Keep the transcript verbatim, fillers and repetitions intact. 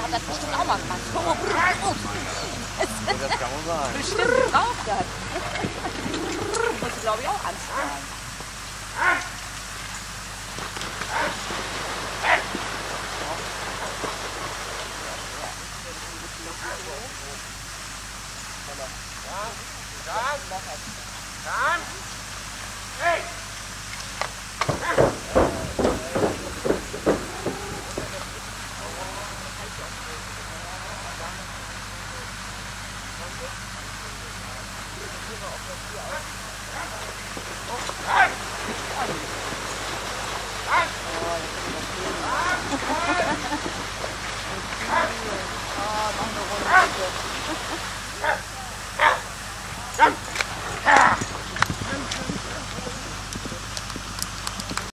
hat das bestimmt auch mal gemacht. Oh, das kann man sagen. bestimmt braucht das. Muss ich glaube ich auch anstellen. Dann, dann, dann.